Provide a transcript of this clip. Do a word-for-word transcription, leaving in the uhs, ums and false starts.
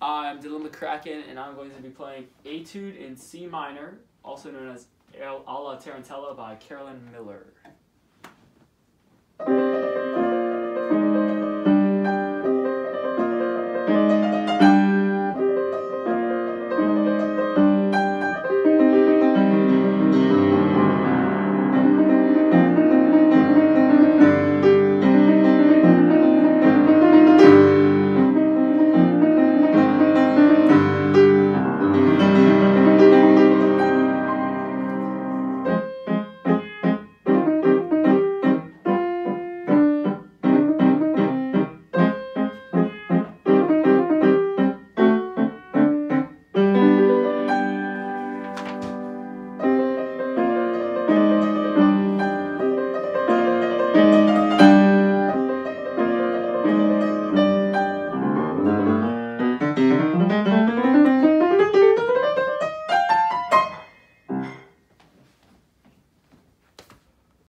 I'm Dillon McCracken, and I'm going to be playing Etude in C minor, also known as Alla Tarantella by Carolyn Miller.